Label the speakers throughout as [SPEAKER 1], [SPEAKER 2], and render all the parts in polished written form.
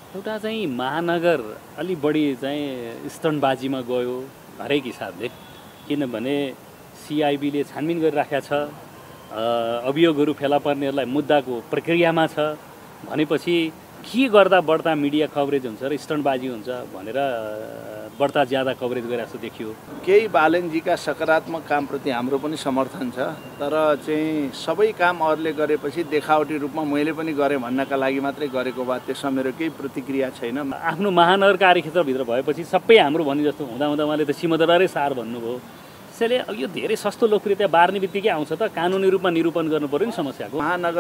[SPEAKER 1] एउटा चाहिँ महानगर अलि बढी चाहिँ स्टन्टबाजीमा गयो हरेक हिसाबले, किनभने सिआइबीले छानबिन गरिराखेको छ, अभियोगहरू फेला पर्नेहरूलाई मुद्दाको प्रक्रियामा छ भनेपछि के गर्दा बढ्ता मिडिया कभरेज हुन्छ र स्टन्टबाजी हुन्छ भनेर बढ्ता ज्यादा कभरेज गरिरहेको देखियो।
[SPEAKER 2] केही बालनजीका सकारात्मक कामप्रति हाम्रो पनि समर्थन छ, तर चाहिँ सबै काम अरूले गरेपछि देखावटी रूपमा मैले पनि गरेँ भन्नका लागि मात्रै गरेको भए त्यसमा मेरो केही प्रतिक्रिया छैन।
[SPEAKER 1] आफ्नो महानगर कार्यक्षेत्रभित्र भएपछि सबै हाम्रो भन्ने जस्तो हुँदा उहाँले त सिमदरारै सार भन्नुभयो। त्यसैले यो धेरै सस्तो लोकप्रियता बार्ने बित्तिकै आउँछ त, कानुनी रूपमा निरूपण गर्नु पर्यो नि समस्याको।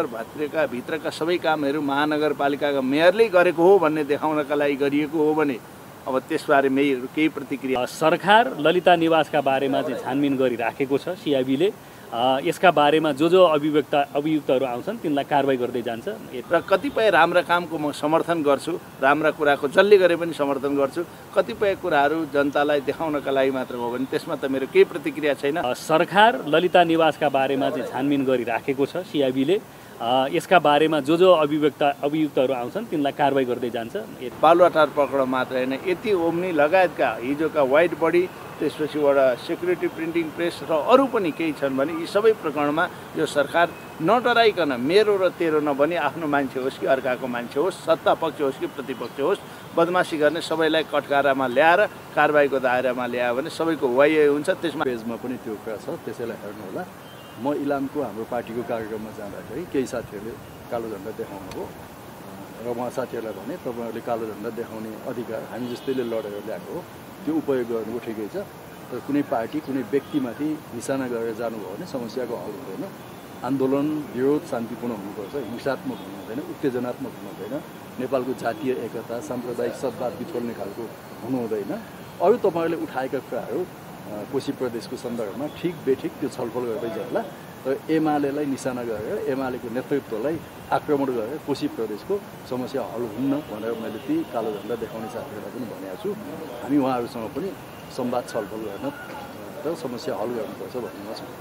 [SPEAKER 2] भित्रका सबै कामहरू महानगरपालिकाका मेयरले गरेको हो भन्ने देखाउनका लागि गरिएको हो भने अब त्यसबारे केही प्रतिक्रिया।
[SPEAKER 1] सरकार ललिता निवासका बारेमा चाहिँ छानबिन गरिराखेको छ सिआइबीले। यसका बारेमा जो अभियुक्तहरू आउँछन् तिनलाई कारवाही गर्दै जान्छ
[SPEAKER 2] र कतिपय राम्रा कामको म समर्थन गर्छु, राम्रा कुराको जसले गरे पनि समर्थन गर्छु। कतिपय कुराहरू जनतालाई देखाउनका लागि मात्र हो भने त्यसमा त मेरो केही प्रतिक्रिया छैन।
[SPEAKER 1] सरकार ललिता निवासका बारेमा चाहिँ छानबिन गरिराखेको छ सिआइबीले। यसका बारेमा जो अभियुक्तहरू आउँछन् तिनलाई कारवाही गर्दै जान्छ।
[SPEAKER 2] बालुवाटार प्रकरण मात्र होइन, यति ओम्नी लगायतका हिजोका वाइट बडी, त्यसपछि एउटा सेक्युरिटी प्रिन्टिङ प्रेस र अरू पनि केही छन् भने यी सबै प्रकरणमा यो सरकार नडराइकन मेरो र तेरो नभनी आफ्नो मान्छे होस् कि अर्काको मान्छे होस्, सत्ता पक्ष होस् कि प्रतिपक्ष होस्, बदमासी गर्ने सबैलाई कठघारामा ल्याएर कारवाहीको दायरामा ल्यायो भने सबैको वाइ हुन्छ। त्यसमा
[SPEAKER 3] पेजमा पनि त्यो कुरा छ, त्यसैलाई हेर्नु होला। म इलामको हाम्रो पार्टीको कार्यक्रममा जाँदाखेरि केही साथीहरूले कालो झन्डा देखाउनु हो र उहाँ साथीहरूलाई भने तपाईँहरूले कालो झन्डा देखाउने अधिकार हामी जस्तैले लडेर ल्याएको हो, त्यो उपयोग गर्नुको ठिकै छ। तर कुनै पार्टी कुनै व्यक्तिमाथि निशाना गरेर जानुभयो भने समस्याको हल हुँदैन। आन्दोलन विरोध शान्तिपूर्ण हुनुपर्छ, हिंसात्मक हुनु हुँदैन, उत्तेजनात्मक हुनु हुँदैन, नेपालको जातीय एकता साम्प्रदायिक सद्भाव बिछोड्ने खालको हुनु हुँदैन। अरू तपाईँहरूले उठाएका कुराहरू कोशी प्रदेशको सन्दर्भमा ठिक बेठिक त्यो छलफल गर्दै जाला। तर एमालेलाई निशाना गरेर एमालेको नेतृत्वलाई आक्रमण गरेर कोशी प्रदेशको समस्या हल हुन्न भनेर मैले ती कालो झन्डा देखाउने साथीहरूलाई पनि भनेको छु। हामी उहाँहरूसँग पनि संवाद छलफल गर्न र समस्या हल गर्नुपर्छ भन्नेमा छौँ।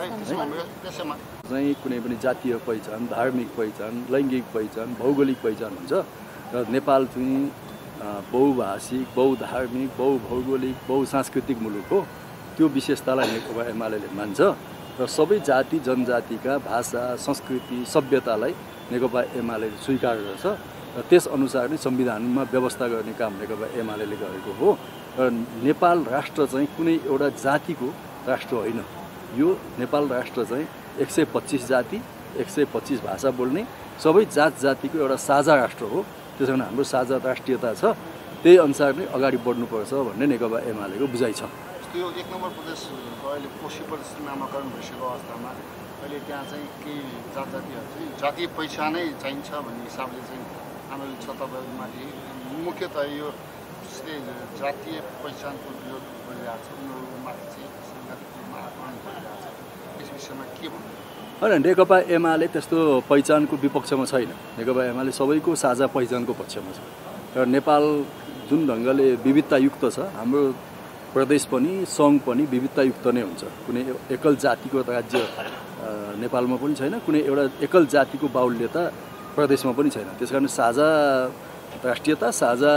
[SPEAKER 3] चाहिँ कुनै पनि जातीय पहिचान, धार्मिक पहिचान, लैङ्गिक पहिचान, भौगोलिक पहिचान हुन्छ र नेपाल चाहिँ बहुभाषिक, बहुधार्मिक, बहुभौगोलिक, बहुसांस्कृतिक मुलुक हो। त्यो विशेषतालाई नेकपा एमाले मान्छ र सबै जाति जनजातिका भाषा, संस्कृति, सभ्यतालाई नेकपा एमाले स्वीकार गर्छ र त्यसअनुसार नै संविधानमा व्यवस्था गर्ने काम नेकपा एमाले गरेको हो। र नेपाल राष्ट्र चाहिँ कुनै एउटा जातिको राष्ट्र होइन। यो नेपाल राष्ट्र चाहिँ 125 जाति, 125 भाषा बोल्ने सबै जात जातिको एउटा साझा राष्ट्र हो। त्यसो कारण हाम्रो साझा राष्ट्रियता छ, त्यही अनुसार नै अगाडि बढ्नुपर्छ भन्ने नेकपा एमालेको बुझाइ छ।
[SPEAKER 4] यो 1 नम्बर प्रदेशको अहिले कोशी प्रदेश नामाकरण भइसकेको अवस्थामा अहिले त्यहाँ चाहिँ केही जात जातिहरू चाहिँ जातीय पहिचानै चाहिन्छ भन्ने हिसाबले चाहिँ आन्दोलन छ तपाईँहरूमाथि। मुख्यतः यो जातीय पहिचानको विरोध गरिरहेको छ, उनीहरूमाथि चाहिँ साङ्घातिक रूपमा आक्रमण गरिरहेको छ। यस विषयमा के भन्नु?
[SPEAKER 3] होइन, नेकपा एमाले त्यस्तो पहिचानको विपक्षमा छैन। नेकपा एमाले सबैको साझा पहिचानको पक्षमा छ र नेपाल जुन ढङ्गले विविधतायुक्त छ, हाम्रो प्रदेश पनि सङ्घ पनि विविधतायुक्त नै हुन्छ। कुनै एकल जातिको राज्य नेपालमा पनि छैन, कुनै एउटा एकल जातिको बाहुल्यता प्रदेशमा पनि छैन। त्यसकारण साझा राष्ट्रियता, साझा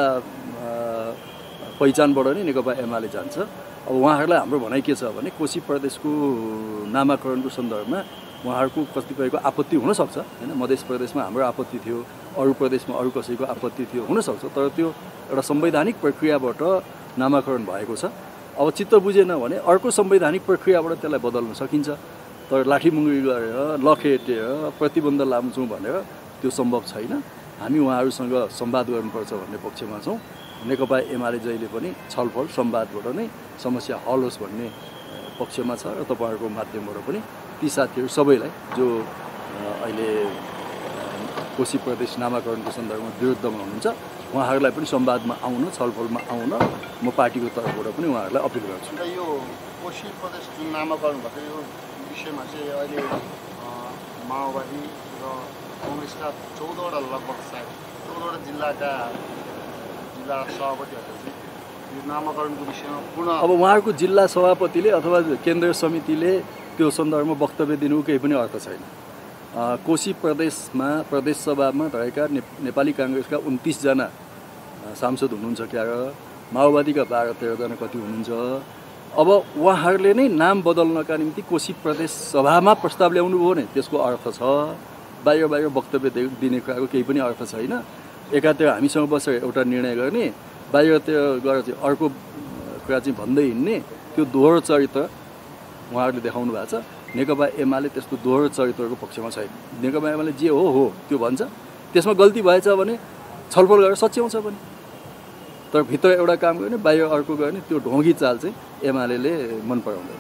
[SPEAKER 3] पहिचानबाट नै नेकपा एमाले जान्छ। अब उहाँहरूलाई हाम्रो भनाइ के छ भने कोशी प्रदेशको नामाकरणको सन्दर्भमा उहाँहरूको कतिपयको आपत्ति हुनसक्छ होइन। मध्य प्रदेशमा हाम्रो आपत्ति थियो, अरू प्रदेशमा अरू कसैको आपत्ति थियो हुनसक्छ, तर त्यो एउटा संवैधानिक प्रक्रियाबाट नामाकरण भएको छ। अब चित्त बुझेन भने अर्को संवैधानिक प्रक्रियाबाट त्यसलाई बदल्न सकिन्छ। तर लाठीमुङ्गी गरेर लखेटेर प्रतिबन्ध लाउँछौँ भनेर त्यो सम्भव छैन। हामी उहाँहरूसँग संवाद गर्नुपर्छ भन्ने पक्षमा छौँ। नेकपा एमाले जहिले पनि छलफल संवादबाट नै समस्या हल होस् भन्ने पक्षमा छ र तपाईँहरूको माध्यमबाट पनि ती साथीहरू सबैलाई जो अहिले कोशी प्रदेश नामाकरणको सन्दर्भमा विरुद्धमा हुनुहुन्छ उहाँहरूलाई पनि संवादमा आउन, छलफलमा आउन म पार्टीको तर्फबाट पनि उहाँहरूलाई अपिल गर्छु।
[SPEAKER 4] यो कोशी प्रदेश जुन नामाकरण भएको यो विषयमा चाहिँ अहिले माओवादी र कङ्ग्रेसका 14वटा लगभग सायद 14वटा जिल्लाका जिल्ला सभापतिहरूले चाहिँ यो नामाकरणको विषयमा पूर्ण
[SPEAKER 3] अब उहाँहरूको जिल्ला सभापतिले अथवा केन्द्रीय समितिले त्यो सन्दर्भमा वक्तव्य दिनुको केही पनि अर्थ छैन। कोशी प्रदेशमा प्रदेश सभामा रहेका नेपाली काङ्ग्रेसका 29 जना सांसद हुनुहुन्छ क्या र माओवादीका 12-13 जना कति हुनुहुन्छ। अब उहाँहरूले नै नाम बदल्नका निम्ति कोशी प्रदेश सभामा प्रस्ताव ल्याउनु भयो भने त्यसको अर्थ छ। बाहिर बाहिर वक्तव्य दिने कुराको केही पनि अर्थ छैन। एकातिर हामीसँग बसेर एउटा निर्णय गर्ने, बाहिरतिर गएर चाहिँ अर्को कुरा चाहिँ भन्दै हिँड्ने, त्यो दोहोरो चरित्र उहाँहरूले देखाउनु भएको छ। नेकपा एमाले त्यस्तो दोहोरो चरित्रको पक्षमा छैन। नेकपा एमाले जे हो त्यो भन्छ, त्यसमा गल्ती भएछ भने छलफल गरेर सच्याउँछ पनि, तर भित्र एउटा काम गर्ने बाहिर अर्को गर्ने त्यो ढोँगी चाल चाहिँ एमाले मन पराउँदैन।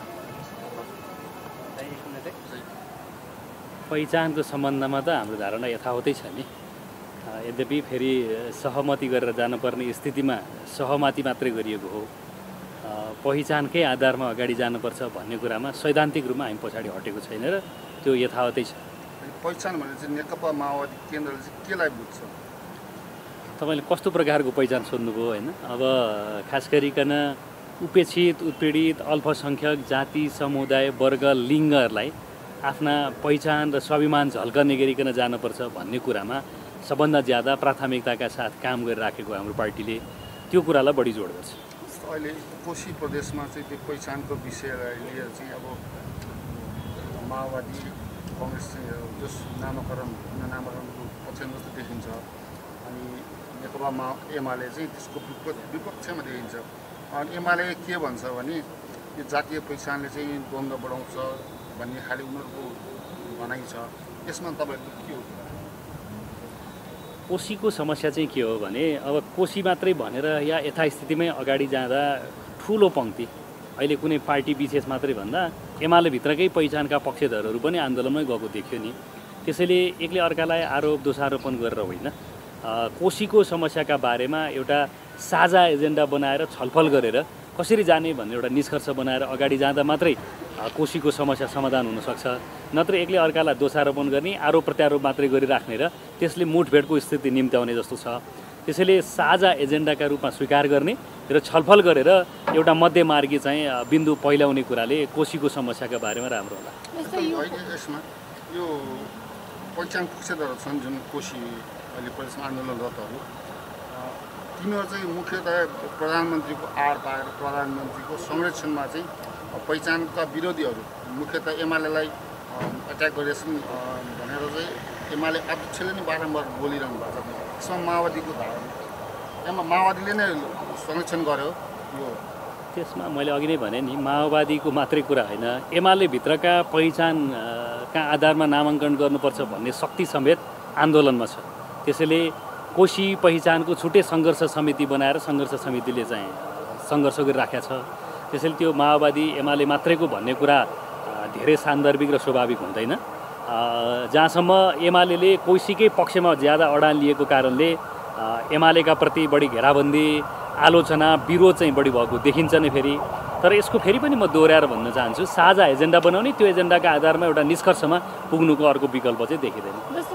[SPEAKER 1] पहिचानको सम्बन्धमा त हाम्रो धारणा यथावतै छ नि। यद्यपि फेरि सहमति गरेर जानुपर्ने स्थितिमा सहमति मात्रै गरिएको हो। पहिचानकै आधारमा अगाडि जानुपर्छ भन्ने कुरामा सैद्धान्तिक रूपमा हामी पछाडि हटेको छैन र त्यो यथावतै छ।
[SPEAKER 4] पहिचान भने चाहिँ नेकपा माओवादी केन्द्रले चाहिँ केलाई बुझ्छ?
[SPEAKER 1] तपाईँले कस्तो प्रकारको पहिचान सोध्नुभयो होइन? अब खास गरिकन उपेक्षित, उत्पीडित, अल्पसङ्ख्यक जाति, समुदाय, वर्ग, लिङ्गहरूलाई आफ्ना पहिचान र स्वाभिमान झल्कने गरिकन जानुपर्छ भन्ने कुरामा सबभन्दा ज्यादा प्राथमिकताका साथ काम गरिराखेको हाम्रो पार्टीले त्यो कुरालाई बढी जोड गर्छ।
[SPEAKER 4] अहिले कोशी प्रदेशमा चाहिँ त्यो पहिचानको विषयलाई लिएर चाहिँ अब माओवादी कङ्ग्रेस चाहिँ जस नामाकरणको पक्षमा जस्तो देखिन्छ, अनि नेकपा एमाले चाहिँ त्यसको विपक्षमा देखिन्छ। अनि एमाले के भन्छ भने यो जातीय पहिचानले चाहिँ द्वन्द्व बढाउँछ भन्ने खालि उनीहरूको भनाइ छ। यसमा तपाईँको के हो?
[SPEAKER 1] कोशीको समस्या चाहिँ के हो भने अब कोशी मात्रै भनेर या यथास्थितिमै अगाडि जाँदा ठुलो पङ्क्ति अहिले कुनै पार्टी विशेष मात्रै भन्दा एमाले भित्रकै पहिचानका पक्षधरहरू पनि आन्दोलनमै गएको देखियो नि। त्यसैले एकले अर्कालाई आरोप दोषारोपण गरेर होइन, कोशीको समस्याका बारेमा एउटा साझा एजेन्डा बनाएर छलफल गरेर कसरी जाने भन्ने एउटा निष्कर्ष बनाएर अगाडि जाँदा मात्रै कोशीको समस्या समाधान हुनसक्छ। नत्र एकले अर्कालाई दोषारोपण गर्ने, आरोप प्रत्यारोप मात्रै गरिराख्ने र त्यसले मुठभेडको स्थिति निम्त्याउने जस्तो छ। त्यसैले साझा एजेन्डाका रूपमा स्वीकार गर्ने र छलफल गरेर एउटा मध्यमार्गी चाहिँ बिन्दु पहिल्याउने कुराले कोशीको समस्याका बारेमा राम्रो होला।
[SPEAKER 4] यसमा यो पहिचान पक्षधरहरू छन् जुन कोशी अहिले प्रदेशमा आन्दोलनरतहरू, तिनीहरू चाहिँ मुख्यतः प्रधानमन्त्रीको आड पाएर प्रधानमन्त्रीको संरक्षणमा चाहिँ पहिचानका विरोधीहरू मुख्यतः एमालेलाई एट्याक गरिरहेछन् भनेर चाहिँ एमाले अध्यक्षले नै बारम्बार बोलिरहनु भएको छ। यसमा माओवादीको धारणा, माओवादीले नै संरक्षण गर्यो यो?
[SPEAKER 1] त्यसमा मैले अघि नै भने नि, माओवादीको मात्रै कुरा होइन, एमाले भित्रका पहिचानका आधारमा नामाङ्कन गर्नुपर्छ भन्ने शक्ति समेत आन्दोलनमा छ। त्यसैले कोशी पहिचानको छुट्टै सङ्घर्ष समिति बनाएर सङ्घर्ष समितिले चाहिँ सङ्घर्ष गरिराखेको छ। त्यसैले त्यो माओवादी एमाले मात्रैको भन्ने कुरा धेरै सान्दर्भिक र स्वाभाविक हुँदैन। जहाँसम्म एमाले कोशीकै पक्षमा ज्यादा अडान लिएको कारणले एमालेका प्रति बढी घेराबन्दी, आलोचना, विरोध चाहिँ बढी भएको देखिन्छ नै फेरि। तर यसको फेरि पनि म दोहोऱ्याएर भन्न चाहन्छु, साझा एजेन्डा बनाउने, त्यो एजेन्डाका आधारमा एउटा निष्कर्षमा पुग्नुको अर्को विकल्प चाहिँ देखिँदैन।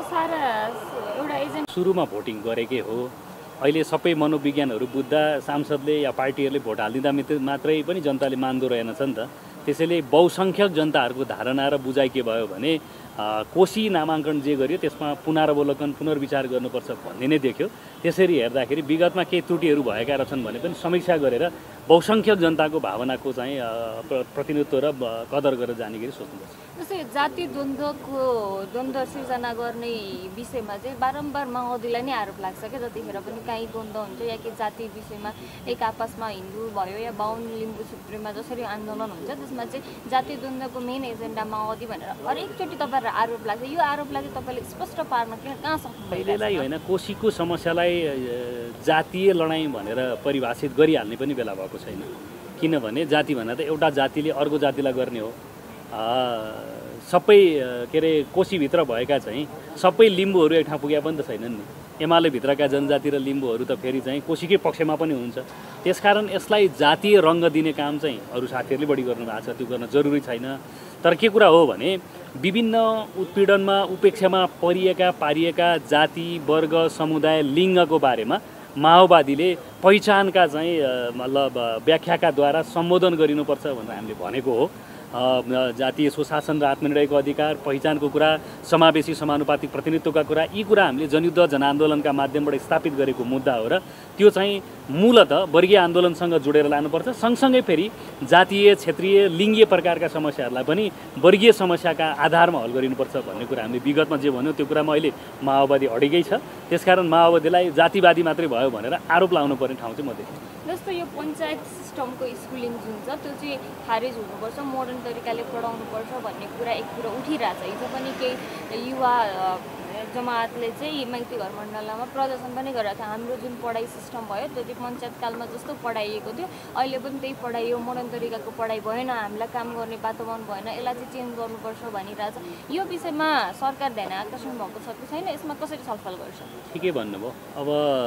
[SPEAKER 1] सुरुमा भोटिङ गरेकै हो, अहिले सबै मनोविज्ञानहरू बुझ्दा सांसदले या पार्टीहरूले भोट हालिदिँदा मात्रै पनि जनताले मान्दो रहेनछ नि त। त्यसैले बहुसङ्ख्यक जनताहरूको धारणा र बुझाइ के भयो भने कोशी नामाङ्कन जे गरियो त्यसमा पुनरावलोकन, पुनर्विचार गर्नुपर्छ भन्ने नै देख्यो। त्यसरी हेर्दाखेरि विगतमा केही त्रुटिहरू भएका रहेछन् भने पनि समीक्षा गरेर बहुसङ्ख्यक जनताको भावनाको चाहिँ प्रतिनिधित्व र कदर गरेर जाने गरी सोच्नुपर्छ।
[SPEAKER 5] जस्तै जाति द्वन्द्व सिर्जना गर्ने विषयमा चाहिँ बारम्बार माओवादीलाई नै आरोप लाग्छ क्या, जतिखेर पनि काहीँ द्वन्द्व हुन्छ या कि जाति विषयमा एक आपसमा हिन्दू भयो या बाहुन लिम्बू छुप्रीमा जसरी आन्दोलन हुन्छ त्यसमा चाहिँ जाति द्वन्द्वको मेन एजेन्डा माओवादी भनेर हरेकचोटि तपाईँहरू आरोप लाग्छ। यो आरोपलाई चाहिँ तपाईँले स्पष्ट पार्न कहाँ सक्नुहुन्छ?
[SPEAKER 1] अहिलेलाई होइन, कोशीको समस्यालाई जातीय लडाइँ भनेर परिभाषित गरिहाल्ने पनि बेला भएको छैन। किनभने जाति भन्दा त एउटा जातिले अर्को जातिलाई गर्ने हो। सबै के अरे कोशीभित्र भएका चाहिँ सबै लिम्बूहरू एक ठाउँ पुगे पनि त छैनन् नि। एमाले भित्रका जनजाति र लिम्बूहरू त फेरि चाहिँ कोशीकै पक्षमा पनि हुन्छ। त्यसकारण यसलाई जातीय रङ्ग दिने काम चाहिँ अरू साथीहरूले बढी गर्नु भएको छ, त्यो गर्न जरुरी छैन। तर के कुरा हो भने विभिन्न उत्पीडनमा, उपेक्षामा पारिएका जाति, वर्ग, समुदाय, लिङ्गको बारेमा माओवादीले पहिचानका चाहिँ मतलब व्याख्याका द्वारा सम्बोधन गरिनुपर्छ भनेर हामीले भनेको हो। जातीय सुशासन र आत्मनिर्णयको अधिकार, पहिचानको कुरा, समावेशी समानुपातिक प्रतिनिधित्वका कुरा, यी कुरा हामीले जनयुद्ध जनआन्दोलनका माध्यमबाट स्थापित गरेको मुद्दा हो र त्यो चाहिँ मूलतः वर्गीय आन्दोलनसँग जोडेर लानुपर्छ। सँगसँगै फेरि जातीय क्षेत्रीय लिङ्गीय प्रकारका समस्याहरूलाई पनि वर्गीय समस्याका आधारमा हल गरिनुपर्छ भन्ने कुरा हामीले विगतमा जे भन्यौँ त्यो कुरामा अहिले माओवादी अडिगै छ। त्यसकारण माओवादीलाई जातिवादी मात्रै भयो भनेर आरोप लाउनु पर्ने ठाउँ चाहिँ म देख्छु।
[SPEAKER 5] जस्तो यो पञ्चायत सिस्टमको स्कुलिङ जुन छ त्यो चाहिँ खारेज हुनुपर्छ, मोडर्न तरिकाले पढाउनुपर्छ भन्ने कुरा एक कुरा उठिरहेछ। हिजो पनि केही युवा जमातले चाहिँ माइती घर मण्डलमा प्रदर्शन पनि गरेको थियो। हाम्रो जुन पढाइ सिस्टम भयो त्यो चाहिँ पञ्चायत कालमा जस्तो पढाइएको थियो अहिले पनि त्यही पढाइयो, मोडर्न तरिकाको पढाइ भएन, हामीलाई काम गर्ने वातावरण भएन, यसलाई चाहिँ चेन्ज गर्नुपर्छ भनिरहेछ। यो विषयमा सरकार ध्यान आकर्षण भएको छ कि छैन, यसमा कसरी छलफल गर्छ?
[SPEAKER 1] ठिकै भन्नुभयो। अब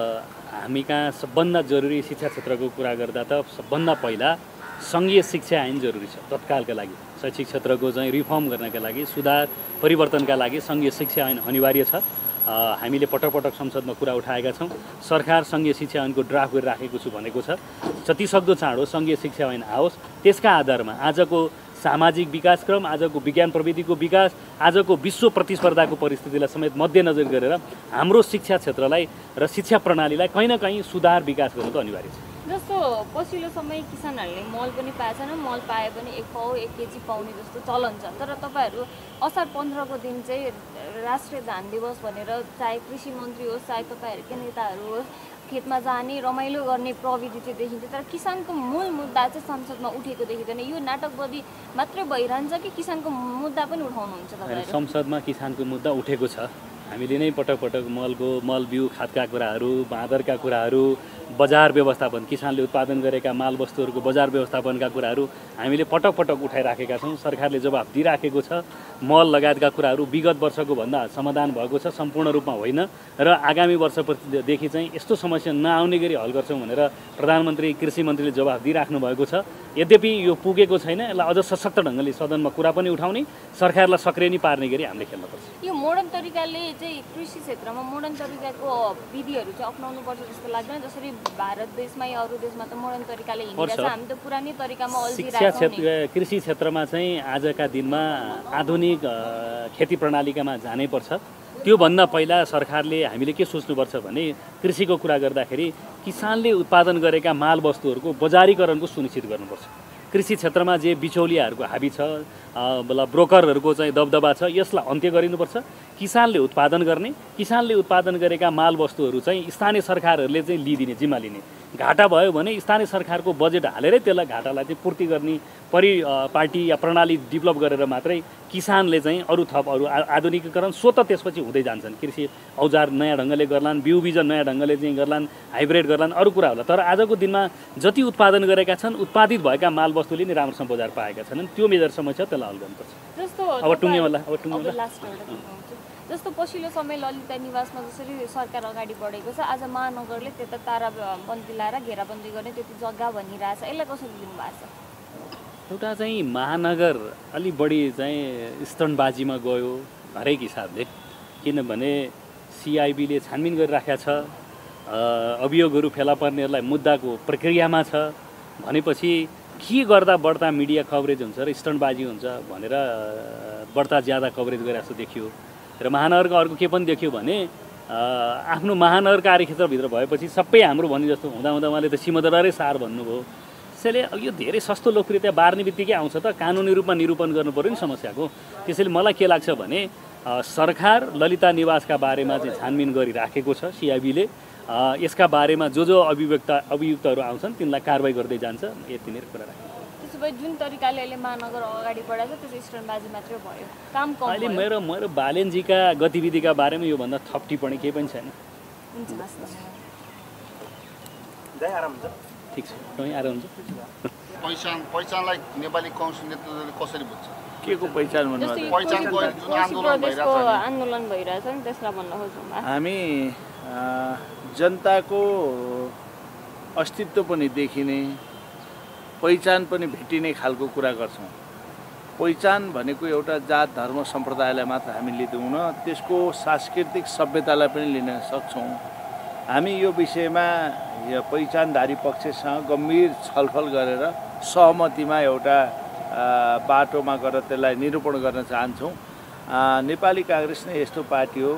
[SPEAKER 1] हामी कहाँ सबभन्दा जरुरी शिक्षा क्षेत्रको कुरा गर्दा त सबभन्दा पहिला सङ्घीय शिक्षा ऐन जरुरी छ तत्कालका लागि। शैक्षिक क्षेत्रको चाहिँ रिफर्म गर्नका लागि, सुधार परिवर्तनका लागि सङ्घीय शिक्षा ऐन अनिवार्य छ। हामीले पटक पटक संसदमा कुरा उठाएका छौँ। सरकार सङ्घीय शिक्षा ऐनको ड्राफ्ट गरिराखेको छु भनेको छ। जतिसक्दो चाँडो सङ्घीय शिक्षा ऐन आओस्। त्यसका आधारमा आजको सामाजिक विकासक्रम, आजको विज्ञान प्रविधिको विकास, आजको विश्व प्रतिस्पर्धाको परिस्थितिलाई समेत मध्यनजर गरेर हाम्रो शिक्षा क्षेत्रलाई र शिक्षा प्रणालीलाई कहीँ न कहीँ सुधार विकास गर्नु त अनिवार्य छ।
[SPEAKER 5] जस्तो पछिल्लो समय किसानहरूले मल पनि पाएछन्, मल पाए पनि 1 पाउ 1 केजी पाउने जस्तो चलन छ। तर तपाईँहरू असार 15 को दिन चाहिँ राष्ट्रिय धान दिवस भनेर चाहे कृषि मन्त्री होस् चाहे तपाईँहरूकै नेताहरू होस् खेतमा जाने रमाइलो गर्ने प्रविधि चाहिँ देखिन्छ। तर किसानको मूल मुद्दा चाहिँ संसदमा उठेको देखिँदैन। यो नाटकवादी मात्रै भइरहन्छ कि किसानको मुद्दा पनि उठाउनुहुन्छ तपाईँहरू?
[SPEAKER 1] संसदमा किसानको मुद्दा उठेको छ। हामीले नै पटक पटक मल बिउ खादका कुराहरू, बाँदरका कुराहरू, बजार व्यवस्थापन, किसानले उत्पादन गरेका माल वस्तुहरूको बजार व्यवस्थापनका कुराहरू हामीले पटक पटक उठाइराखेका छौँ। सरकारले जवाफ दिइराखेको छ। मल लगायतका कुराहरू विगत वर्षको भन्दा समाधान भएको छ, सम्पूर्ण रूपमा होइन। र आगामी वर्षदेखि चाहिँ यस्तो समस्या नआउने गरी हल गर्छौँ भनेर प्रधानमन्त्री कृषि मन्त्रीले जवाफ दिइराख्नु भएको छ। यद्यपि यो पुगेको छैन, यसलाई अझ सशक्त ढङ्गले सदनमा कुरा पनि उठाउने, सरकारलाई सक्रिय पार्ने गरी हामीले खेल्नुपर्छ।
[SPEAKER 5] यो मोडर्न तरिकाले चाहिँ कृषि क्षेत्रमा मोडर्न तरिकाको विधिहरू चाहिँ अपनाउनुपर्छ जस्तो लाग्दैन? जसरी भारत देशमा या अरू देशमा त मोडर्न तरिकाले हिँडिरहेछ, हामी त पुरानै तरिकामा अल्झिरहेछौँ।
[SPEAKER 1] शिक्षा कृषि क्षेत्रमा चाहिँ आजका दिनमा आधुनिक खेती प्रणालीकामा जानै पर्छ। त्योभन्दा पहिला सरकारले हामीले के सोच्नुपर्छ भने कृषिको कुरा गर्दाखेरि किसानले उत्पादन गरेका माल वस्तुहरूको बजारीकरणको सुनिश्चित गर्नुपर्छ। कृषि क्षेत्रमा जे बिचौलियाहरूको हाबी छ, ब्रोकरहरूको चाहिँ दबदबा छ, यसलाई अन्त्य गरिनुपर्छ। किसानले उत्पादन गरेका माल वस्तुहरू चाहिँ स्थानीय सरकारहरूले चाहिँ लिदिने, जिम्मा लिने। घाटा भयो भने स्थानीय सरकारको बजेट हालेरै त्यसलाई घाटालाई चाहिँ पूर्ति गर्ने पार्टी या प्रणाली डेभलप गरेर मात्रै किसानले चाहिँ अरू आधुनिकीकरण स्वतः त्यसपछि हुँदै जान्छन्। कृषि औजार नयाँ ढङ्गले गर्लान्, बिउ बिजन नयाँ ढङ्गले चाहिँ गर्लान्, हाइब्रिड गर्लान्, अरू कुरा होला। तर आजको दिनमा जति उत्पादन गरेका छन्, उत्पादित भएका माल वस्तुले नै राम्रोसँग बजार पाएका छन्। त्यो मेजर समस्या त्यसलाई हल गर्नुपर्छ।
[SPEAKER 5] जस्तो जस्तो पछिल्लो समय ललिता निवासमा जसरी सरकार अगाडि बढेको छ, आज महानगरले त्यता ताराबन्दी लाएर घेराबन्दी गर्ने त्यति जग्गा भनिरहेछ, यसलाई कसरी लिनुभएको छ?
[SPEAKER 1] एउटा चाहिँ महानगर अलि बढी चाहिँ स्टन्टबाजीमा गयो हरेक हिसाबले। किनभने सिआइबीले छानबिन गरिराखेको छ, अभियोगहरू फेला पर्नेहरूलाई मुद्दाको प्रक्रियामा छ भनेपछि के गर्दा बढ्ता मिडिया कभरेज हुन्छ र स्टन्टबाजी हुन्छ भनेर बढ्ता ज्यादा कभरेज गरेको जस्तो देखियो। र महानगरको अर्को के पनि देखियो भने आफ्नो महानगर कार्यक्षेत्रभित्र भएपछि सबै हाम्रो भन्ने जस्तो हुँदा उहाँले त सिमदरारै सार भन्नुभयो। त्यसैले यो धेरै सस्तो लोकप्रियता बार्ने बित्तिकै आउँछ त, कानुनी रूपमा निरूपण गर्नु पर्यो नि समस्याको। त्यसैले मलाई के लाग्छ भने सरकार ललिता निवासका बारेमा चाहिँ छानबिन गरिराखेको छ सिआइबीले। यसका बारेमा जो अभियुक्तहरू आउँछन् तिनलाई कारवाही गर्दै जान्छ, यति नै कुरा राखेको।
[SPEAKER 5] त्यसो भए जुन तरिकाले अहिले महानगर अगाडि बढाएको छ त्यो स्टन्टबाजी मात्रै भयो, काम कम भयो।
[SPEAKER 1] अहिले मेरो बालेनजीका गतिविधिका बारेमा योभन्दा थप टिप्पणी केही पनि छैन।
[SPEAKER 5] हुन्छ, हस्,
[SPEAKER 1] ठिक छ, तपाईँ आराम हुन्छ।
[SPEAKER 4] पहिचानलाई नेपाली काउन्सिल नेतृत्वले कसरी बुझ्छ?
[SPEAKER 2] के को पहिचान भन्नु?
[SPEAKER 4] पहिचानको जुन
[SPEAKER 5] आन्दोलन भइरहेछ नि त्यसलाई भन्न खोज्छौँ।
[SPEAKER 2] हामी जनताको अस्तित्व पनि देखिने, पहिचान पनि भेटिने खालको कुरा गर्छौँ। पहिचान भनेको एउटा जात धर्म सम्प्रदायलाई मात्र हामी लिँदैनौँ, त्यसको सांस्कृतिक सभ्यतालाई पनि लिन सक्छौँ। हामी यो विषयमा पहिचानधारी पक्षसँग गम्भीर छलफल गरेर सहमतिमा एउटा बाटोमा गएर त्यसलाई निरूपण गर्न चाहन्छौँ। नेपाली काङ्ग्रेस नै यस्तो पार्टी हो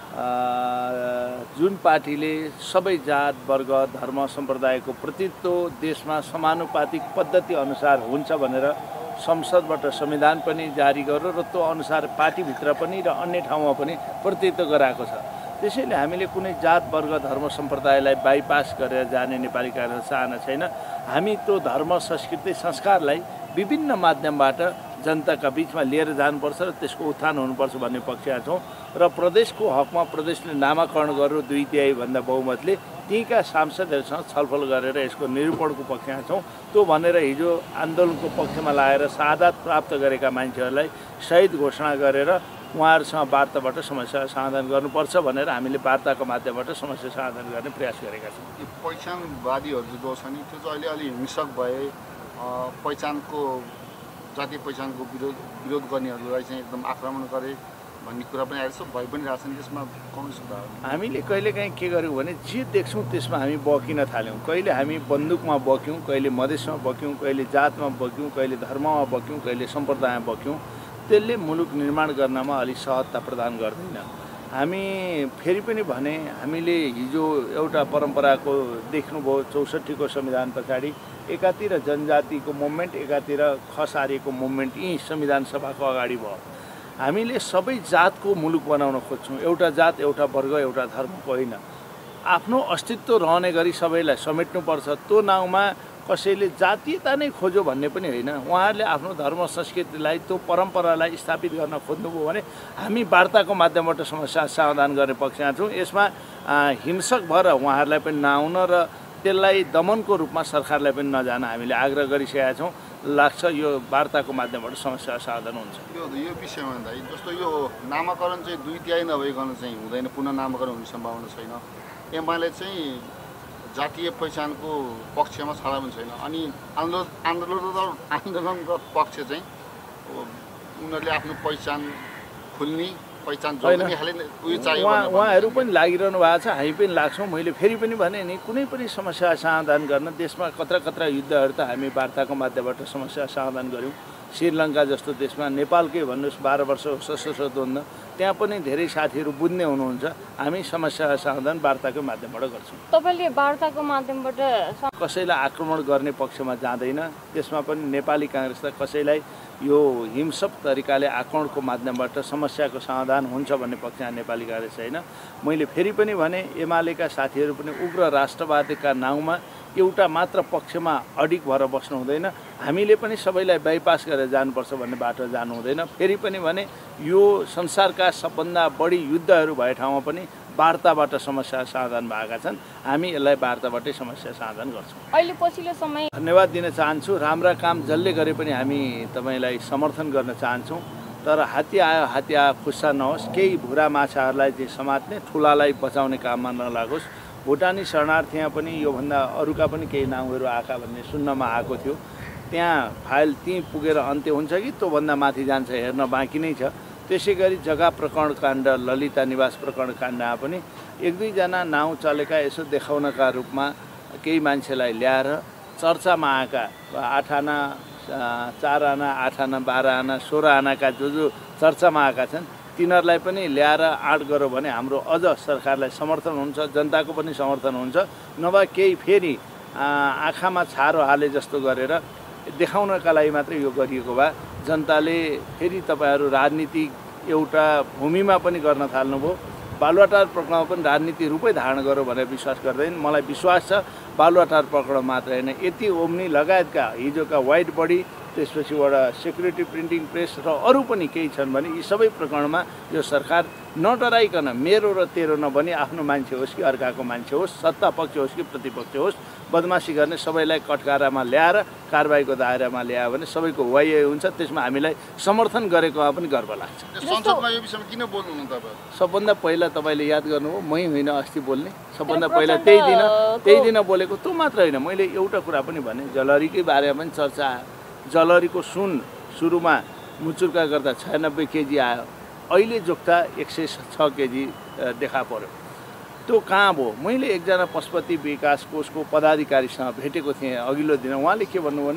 [SPEAKER 2] जुन पार्टीले सबै जात वर्ग धर्म सम्प्रदायको प्रतिनिधित्व देशमा समानुपातिक पद्धति अनुसार हुन्छ भनेर संसदबाट संविधान पनि जारी गर्यो र त्यो अनुसार पार्टीभित्र पनि र अन्य ठाउँमा पनि प्रतिनिधित्व गराएको छ। त्यसैले हामीले कुनै जात वर्ग धर्म सम्प्रदायलाई बाइपास गरेर जाने नेपाली काङ्ग्रेस चाहना छैन। हामी त्यो धर्म संस्कृति संस्कारलाई विभिन्न माध्यमबाट जनताका बिचमा लिएर जानुपर्छ र त्यसको उत्थान हुनुपर्छ भन्ने पक्षमा छौँ र प्रदेशको हकमा प्रदेशले नामाकरण गरेर 2/3 भन्दा बहुमतले तीका सांसदहरूसँग छलफल गरेर यसको निरूपणको पक्षमा छौँ। त्यो भनेर हिजो आन्दोलनको पक्षमा लागेर शहादत प्राप्त गरेका मान्छेहरूलाई शहीद घोषणा गरेर उहाँहरूसँग वार्ताबाट समस्या समाधान गर्नुपर्छ भनेर हामीले वार्ताको माध्यमबाट समस्या समाधान गर्ने प्रयास गरेका छौँ।
[SPEAKER 4] पहिचानवादीहरू जो छ नि त्यो चाहिँ अहिले अलि हिंसक भए पहिचानको जातीय पहिचानको विरोध गर्नेहरूलाई चाहिँ एकदम आक्रमण गरे भन्ने कुरा पनि आएको छ भइ पनि रहेछ नि। त्यसमा कमी सुधार
[SPEAKER 2] हामीले कहिलेकाहीँ के गर्यौँ भने जे देख्छौँ त्यसमा हामी बकिन थाल्यौँ। कहिले हामी बन्दुकमा बक्यौँ, कहिले मधेसमा बक्यौँ, कहिले जातमा बक्यौँ, कहिले धर्ममा बक्यौँ, कहिले सम्प्रदायमा बक्यौँ। त्यसले मुलुक निर्माण गर्नमा अलिक सहजता प्रदान गर्दैन। हामी फेरि पनि भने हामीले हिजो एउटा परम्पराको देख्नुभयो 64 को संविधान पछाडि एकातिर जनजातिको मुभमेन्ट एकातिर खसारीको मुभमेन्ट यी संविधान सभाको अगाडि भयो। हामीले सबै जातको मुलुक बनाउन खोज्छौँ। एउटा जात एउटा वर्ग एउटा धर्मको होइन। आफ्नो अस्तित्व रहने गरी सबैलाई समेट्नुपर्छ। त्यो नाउँमा कसैले जातीयता नै खोज्यो भन्ने पनि होइन। उहाँहरूले आफ्नो धर्म संस्कृतिलाई त्यो परम्परालाई स्थापित गर्न खोज्नुभयो भने हामी वार्ताको माध्यमबाट समस्या समाधान गर्ने पक्षमा छौँ। यसमा हिंसक भएर उहाँहरूलाई पनि नआउन र त्यसलाई दमनको रूपमा सरकारलाई पनि नजान हामीले आग्रह गरिसकेका छौँ। लाग्छ यो वार्ताको माध्यमबाट समस्या समाधान हुन्छ।
[SPEAKER 4] यो विषयमा भन्दा जस्तो यो नामाकरण चाहिँ 2/3 नभइकन चाहिँ हुँदैन, पुनः नामाकरण हुने सम्भावना छैन। एमाले चाहिँ जातीय पहिचानको पक्षमा छँदा पनि छैन। अनि आन्दोलनरत पक्ष चाहिँ उनीहरूले आफ्नो पहिचान खुल्ने पहिचान जोड्ने खाले उयो चाहियो।
[SPEAKER 2] उहाँहरू पनि लागिरहनु भएको छ, हामी पनि लाग्छौँ। मैले फेरि पनि भने नि कुनै पनि समस्या समाधान गर्न देशमा कत्रा युद्धहरू त हामी वार्ताको माध्यमबाट समस्या समाधान गऱ्यौँ। श्रीलङ्का जस्तो देशमा नेपालकै भन्नुहोस् 12 वर्ष सशस्त्र द्वन्द्व त्यहाँ पनि धेरै साथीहरू बुझ्ने हुनुहुन्छ। हामी समस्या समाधान वार्ताको माध्यमबाट गर्छौँ।
[SPEAKER 5] तपाईँले वार्ताको माध्यमबाट
[SPEAKER 2] कसैलाई आक्रमण गर्ने पक्षमा जाँदैन। त्यसमा पनि नेपाली काङ्ग्रेस त कसैलाई यो हिंसक तरिकाले आक्रमणको माध्यमबाट समस्याको समाधान हुन्छ भन्ने पक्षमा नेपाली काङ्ग्रेस छैन। मैले फेरि पनि भने एमालेका साथीहरू पनि उग्र राष्ट्रवादका नाउँमा एउटा मात्र पक्षमा अडिग भएर बस्नु हुँदैन। हामीले पनि सबैलाई बाइपास गरेर जानुपर्छ भन्ने बाटो जानु हुँदैन। फेरि पनि भने यो संसारका सबभन्दा बढी युद्धहरू भए ठाउँमा पनि वार्ताबाट समस्या समाधान भएका छन्। हामी यसलाई वार्ताबाटै समस्या समाधान गर्छौँ।
[SPEAKER 5] अहिले पछिल्लो समय
[SPEAKER 2] धन्यवाद दिन चाहन्छु। राम्रा काम जसले गरे पनि हामी तपाईँलाई समर्थन गर्न चाहन्छौँ। तर हात्ती आयो हात्ती आयो खुस्सा नहोस्। केही भुरा माछाहरूलाई चाहिँ समात्ने ठुलालाई बचाउने काममा नलागोस्। भुटानी शरणार्थीमा पनि योभन्दा अरूका पनि केही नाउँहरू आएका भन्ने सुन्नमा आएको थियो। त्यहाँ फाइल त्यहीँ पुगेर अन्त्य हुन्छ कि त्योभन्दा माथि जान्छ हेर्न बाँकी नै छ। त्यसै गरी जग्गा प्रकरण काण्ड ललिता निवास प्रकरण काण्डमा पनि 1-2 नाउँ चलेका यसो देखाउनका रूपमा केही मान्छेलाई ल्याएर चर्चामा आएका 8 आना 4 आना 8 आना 12 आना 16 आनाका जो चर्चामा आएका छन् तिनीहरूलाई पनि ल्याएर आँट गऱ्यो भने हाम्रो अझ सरकारलाई समर्थन हुन्छ, जनताको पनि समर्थन हुन्छ। नभए केही फेरि आँखामा छारो हाले जस्तो गरेर देखाउनका लागि मात्रै यो गरिएको भए जनताले फेरि तपाईँहरू राजनीतिक एउटा भूमिमा पनि गर्न थाल्नुभयो। बालुवाटार प्रकरणमा पनि राजनीति रूपै धारण गर्यो भनेर विश्वास गर्दैन। मलाई विश्वास छ बालुवाटार प्रकरण मात्र होइन यति ओम्नी लगायतका हिजोका वाइट बडी त्यसपछिबाट सेक्युरिटी प्रिन्टिङ प्रेस र अरू पनि केही छन् भने यी सबै प्रकरणमा यो सरकार नडराइकन मेरो र तेरो नभनी आफ्नो मान्छे होस् कि अर्काको मान्छे होस्, सत्ता पक्ष होस् कि प्रतिपक्ष होस्, बदमासी गर्ने सबैलाई कटकारामा ल्याएर कारबाहीको दायरामा ल्यायो भने सबैको वाइ हुन्छ। त्यसमा हामीलाई समर्थन गरेकोमा पनि गर्व लाग्छ।
[SPEAKER 4] संसदमा यो विषयमा किन बोल्नुहुन्न तपाईँ?
[SPEAKER 2] सबभन्दा पहिला तपाईँले याद गर्नुभयो मै होइन अस्ति बोल्ने। सबभन्दा पहिला त्यही दिन बोलेको त्यो मात्र होइन। मैले एउटा कुरा पनि भने जलहरीकै बारेमा पनि चर्चा आयो। जलहरीको सुन सुरुमा मुचुर्का गर्दा 96 केजी आयो, अहिले जोख्दा 106 केजी देखा पर्यो। त्यो कहाँ भयो? मैले एकजना पशुपति विकास कोषको पदाधिकारीसँग भेटेको थिएँ अघिल्लो दिन। उहाँले के भन्नुभयो भने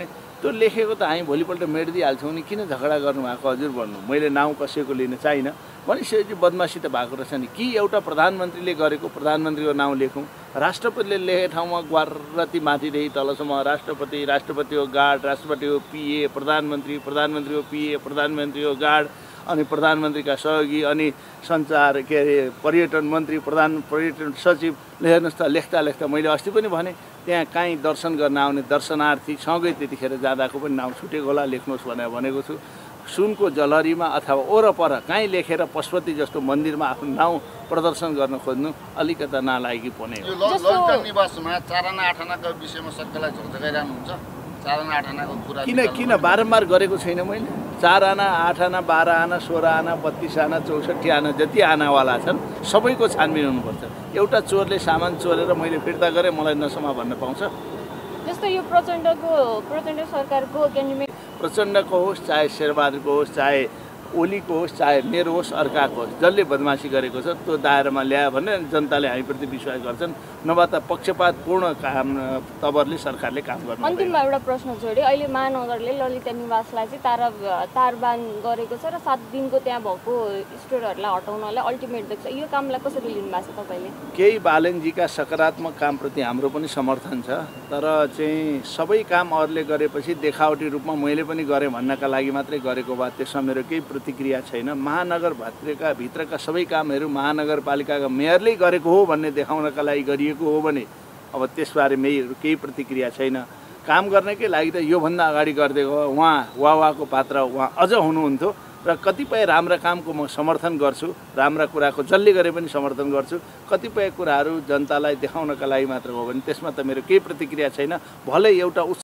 [SPEAKER 2] त्यो लेखेको त हामी भोलिपल्ट मेटिदिइहाल्छौँ नि, किन झगडा गर्नुभएको हजुर भन्नु, मैले नाउँ कसैको लिन चाहिनँ भनेपछि बदमासी त भएको रहेछ नि। कि एउटा प्रधानमन्त्रीले गरेको प्रधानमन्त्रीको नाउँ लेखौँ, राष्ट्रपतिले लेखेको ठाउँमा ग्वारती माथिदेखि तलसम्म राष्ट्रपति, राष्ट्रपतिको गार्ड, राष्ट्रपतिको पिए, प्रधानमन्त्रीको पिए, प्रधानमन्त्रीको गार्ड, अनि प्रधानमन्त्रीका सहयोगी, अनि सञ्चार के अरे पर्यटन मन्त्री, पर्यटन सचिव, हेर्नुहोस् त लेख्दा मैले अस्ति पनि भने त्यहाँ काहीँ दर्शन गर्न आउने दर्शनार्थी सँगै त्यतिखेर जाँदाको पनि नाउँ छुटेको होला, लेख्नुहोस् भनेर भनेको छु। सुनको जलहरीमा अथवा ओरपर कहीँ लेखेर पशुपति जस्तो मन्दिरमा आफ्नो नाउँ प्रदर्शन गर्न खोज्नु अलिकता नालायकी पर्ने हो।
[SPEAKER 4] ललित निवासमा 4 आना 8 आनाको विषयमा सबैलाई झोक्झकाइरहनुहुन्छ। 4 आना 8 आनाको कुरा
[SPEAKER 2] किन बारम्बार गरेको छैन मैले? 4 आना 8 आना 12 आना 16 आना 32 आना 64 आना जति आनावाला छन् सबैको छानबिन हुनुपर्छ। एउटा चोरले सामान चोरेर मैले फिर्ता गरेँ मलाई नसमा भन्न पाउँछ?
[SPEAKER 5] जस्तो यो प्रचण्ड सरकारको क्यान्डिडेट
[SPEAKER 2] प्रचण्डको होस्, चाहे शेरबहादुरको होस्, चाहे ओलीको होस्, चाहे मेरो होस्, अर्काको होस्, जसले बदमासी गरेको छ त्यो दायरामा ल्यायो भने जनताले हामीप्रति विश्वास गर्छन्, नभए त पक्षपातपूर्ण काम तवरले सरकारले काम गर्नु।
[SPEAKER 5] अन्तिममा एउटा प्रश्न जोडेँ, अहिले महानगरले ललित निवासलाई चाहिँ तारबान गरेको छ र 7 दिनको त्यहाँ भएको स्टोरहरूलाई हटाउनलाई अल्टिमेट देख्छ, यो कामलाई कसरी लिनुभएको छ तपाईँले?
[SPEAKER 2] केही बालनजीका सकारात्मक कामप्रति हाम्रो पनि समर्थन छ, तर चाहिँ सबै काम अरूले गरेपछि देखावटी रूपमा मैले पनि गरेँ भन्नका लागि मात्रै गरेको भए त्यसमा मेरो केही प्रतिक्रिया छैन। महानगरभित्रका सबै कामहरू महानगरपालिकाका मेयरले गरेको हो भन्ने देखाउनका लागि गरिएको हो भने अब त्यसबारे मेरो केही प्रतिक्रिया छैन। काम गर्नकै लागि त योभन्दा अगाडि गरिदिएको उहाँको पात्र उहाँ अझ हुनुहुन्थ्यो र कतिपय राम्रा कामको म समर्थन गर्छु, राम्रा कुराको जसले गरे पनि समर्थन गर्छु। कतिपय कुराहरू जनतालाई देखाउनका लागि मात्र हो भने त्यसमा त मेरो केही प्रतिक्रिया छैन। भले एउटा